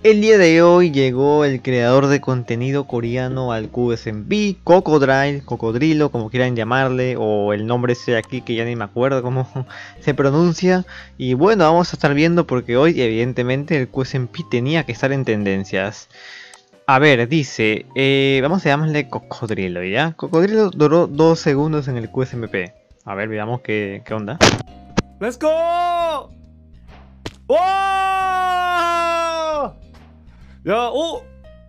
El día de hoy llegó el creador de contenido coreano al QSMP, Cocodrilo, como quieran llamarle, o el nombre ese aquí que ya ni me acuerdo cómo se pronuncia. Y bueno, vamos a estar viendo porque hoy evidentemente el QSMP tenía que estar en tendencias. A ver, dice, vamos a llamarle Cocodrilo, ¿ya? Cocodrilo duró 2 segundos en el QSMP. A ver, veamos qué onda. ¡Let's go! ¡Wow! 야, 오!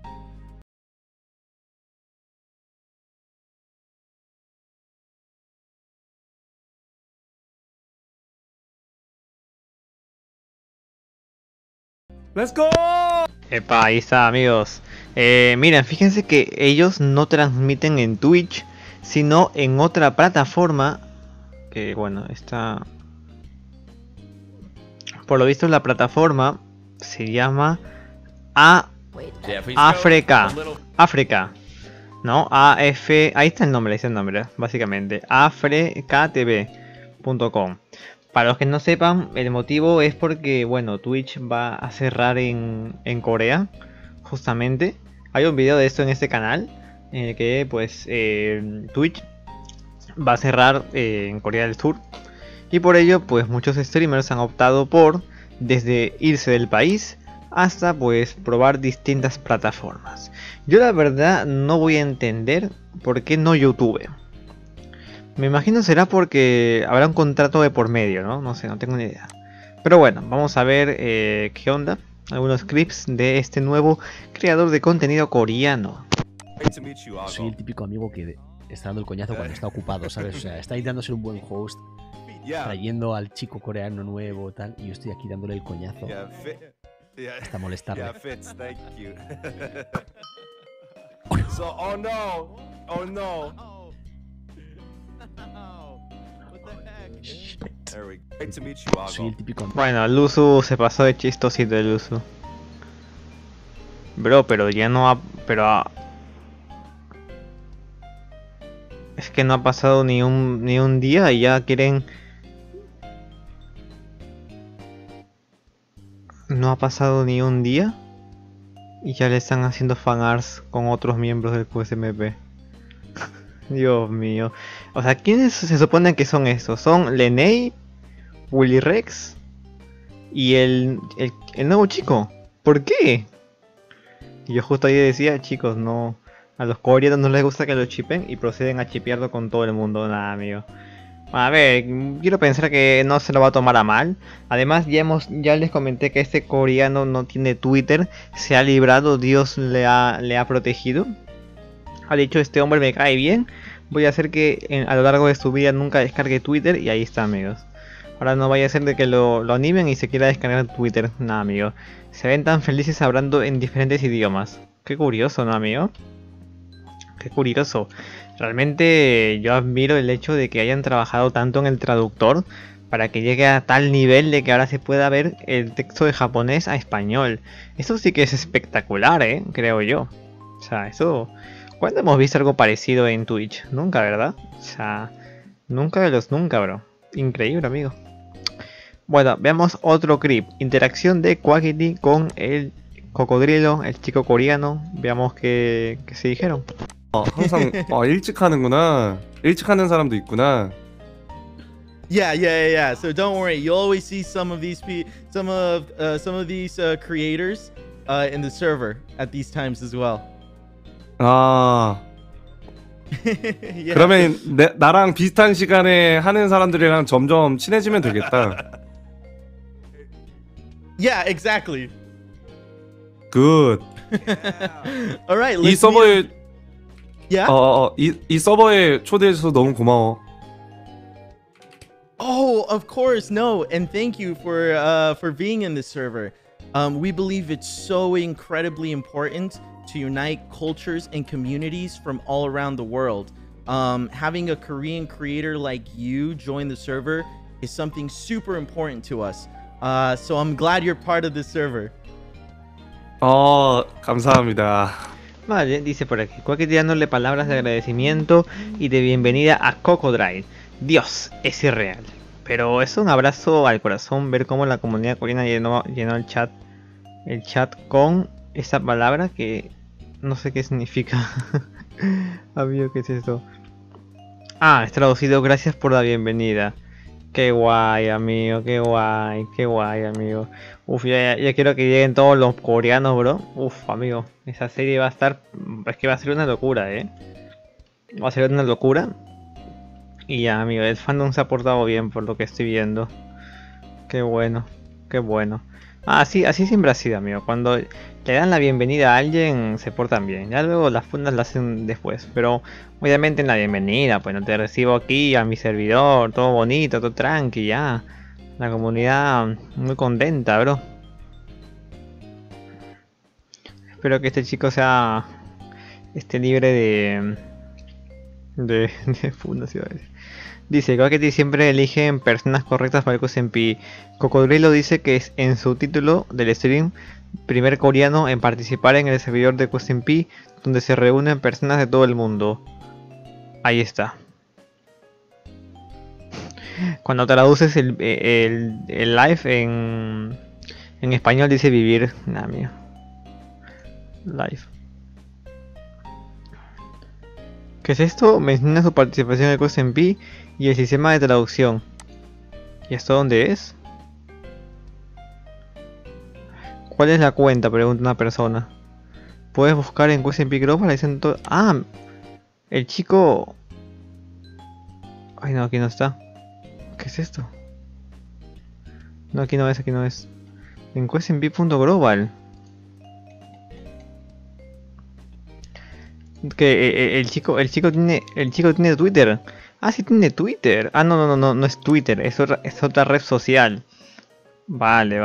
¡Let's go! Epa, ahí está, amigos. Miren, fíjense que ellos no transmiten en Twitch, sino en otra plataforma. Que bueno, está. Por lo visto, la plataforma se llama África. ¿No? AF. Ahí está el nombre, dice el nombre, básicamente. africatv.com. Para los que no sepan, el motivo es porque, bueno, Twitch va a cerrar en Corea, justamente. Hay un video de esto en este canal, en el que, pues, Twitch va a cerrar en Corea del Sur. Y por ello, pues, muchos streamers han optado por, desde irse del país, hasta, pues, probar distintas plataformas. Yo la verdad no voy a entender por qué no YouTube. Me imagino será porque habrá un contrato de por medio, ¿no? No sé, no tengo ni idea. Pero bueno, vamos a ver qué onda. Algunos clips de este nuevo creador de contenido coreano. Soy el típico amigo que está dando el coñazo cuando está ocupado, ¿sabes? O sea, está intentando ser un buen host, trayendo al chico coreano nuevo, tal, y yo estoy aquí dándole el coñazo hasta molestarle. Soy el típico. Bueno, Luzu se pasó de chistosito el Luzu. Bro, pero ya no ha... Es que no ha pasado ni un día y ya quieren... No ha pasado ni un día y ya le están haciendo fanarts con otros miembros del QSMP. Dios mío. O sea, ¿quiénes se supone que son estos? Son Lenei, Willy Rex y el nuevo chico. ¿Por qué? Y yo justo ahí decía, chicos, no, a los coreanos no les gusta que lo chipen y proceden a chipearlo con todo el mundo. Nada, amigo. A ver, quiero pensar que no se lo va a tomar a mal. Además, ya les comenté que este coreano no tiene Twitter. Se ha librado, Dios le ha protegido. Ha dicho, este hombre me cae bien. Voy a hacer que a lo largo de su vida nunca descargue Twitter. Y ahí está, amigos. Ahora no vaya a ser de que lo animen y se quiera descargar Twitter. Nada, amigo. Se ven tan felices hablando en diferentes idiomas. Qué curioso, ¿no, amigo? Qué curioso. Realmente yo admiro el hecho de que hayan trabajado tanto en el traductor para que llegue a tal nivel de que ahora se pueda ver el texto de japonés a español. Eso sí que es espectacular, creo yo. O sea, eso... ¿Cuándo hemos visto algo parecido en Twitch? Nunca, ¿verdad? O sea, nunca de los nunca, bro. Increíble, amigo. Bueno, veamos otro clip. Interacción de Quackity con el cocodrilo, el chico coreano. Veamos qué se dijeron. 항상 일찍 하는구나. 일찍 하는 사람도 있구나. Yeah. So don't worry. You'll always see some of these creators in the server at these times as well. 아. Yeah. 그러면 나랑 비슷한 시간에 하는 사람들이랑 점점 친해지면 되겠다. Yeah, exactly. Good. All right. 이 서버에 Yeah. 이 서버에 초대해줘서 너무 고마워. Oh, of course, no, and thank you for being in this server. We believe it's so incredibly important to unite cultures and communities from all around the world. Having a Korean creator like you join the server is something super important to us. So I'm glad you're part of this server. 감사합니다. Vale, dice por aquí, Quackity dándole palabras de agradecimiento y de bienvenida a Cocodrilo. Dios, es irreal. Pero es un abrazo al corazón ver cómo la comunidad coreana llenó el chat el chat con esta palabra que no sé qué significa. Amigo, ¿qué es esto? Ah, es traducido gracias por la bienvenida. Qué guay, amigo, qué guay, amigo. Uf, ya quiero que lleguen todos los coreanos, bro. Uf, amigo, esa serie va a estar... Es que va a ser una locura, Va a ser una locura. Y ya, amigo, el fandom se ha portado bien por lo que estoy viendo. Qué bueno, qué bueno. Ah, sí, así siempre ha sido, amigo. Cuando le dan la bienvenida a alguien, se portan bien. Ya luego las fundas las hacen después. Pero obviamente en la bienvenida, pues no te recibo aquí a mi servidor, todo bonito, todo tranqui, ya. La comunidad muy contenta, bro. Espero que este chico esté libre de fundaciones. Dice, Quackity siempre eligen personas correctas para el QCMP. Cocodrilo dice que es en su título del stream, primer coreano en participar en el servidor de QCMP, donde se reúnen personas de todo el mundo. Ahí está. Cuando traduces el live en español dice vivir. Nah, mío. Live. ¿Qué es esto? Menciona su participación en el QCMP y el sistema de traducción. ¿Y esto dónde es? ¿Cuál es la cuenta? Pregunta una persona. Puedes buscar en QCMP Global. Dicen todo. Ah, el chico. Ay, no, aquí no está. ¿Qué es esto? No, aquí no es, aquí no es. En QCMP.global. Que el chico tiene Twitter. Ah, sí tiene Twitter. Ah, no es Twitter, es otra red social. Vale.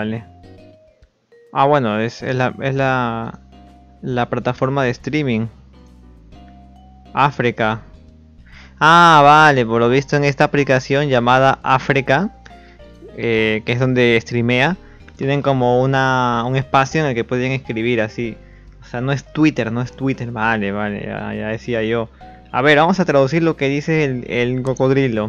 Ah, bueno, es la plataforma de streaming. África. Ah, vale, por lo visto en esta aplicación llamada África, que es donde streamea, tienen como un espacio en el que pueden escribir así. O sea, no es Twitter, vale, ya decía yo. A ver, vamos a traducir lo que dice el cocodrilo.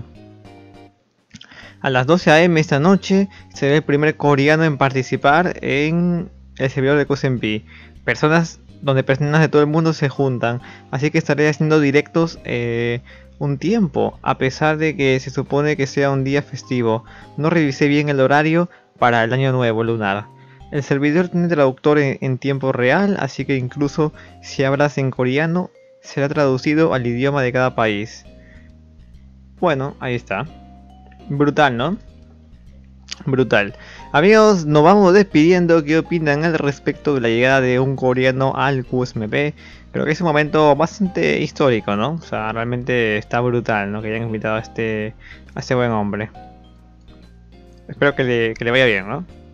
A las 12 AM esta noche será el primer coreano en participar en el servidor de QCMP. Donde personas de todo el mundo se juntan. Así que estaré haciendo directos un tiempo, a pesar de que se supone que sea un día festivo. No revisé bien el horario para el año nuevo lunar. El servidor tiene traductor en tiempo real, así que incluso si hablas en coreano, será traducido al idioma de cada país. Bueno, ahí está. Brutal, ¿no? Brutal. Amigos, nos vamos despidiendo. ¿Qué opinan al respecto de la llegada de un coreano al QSMP? Creo que es un momento bastante histórico, ¿no? O sea, realmente está brutal, ¿no? Que hayan invitado a este buen hombre. Espero que le vaya bien, ¿no?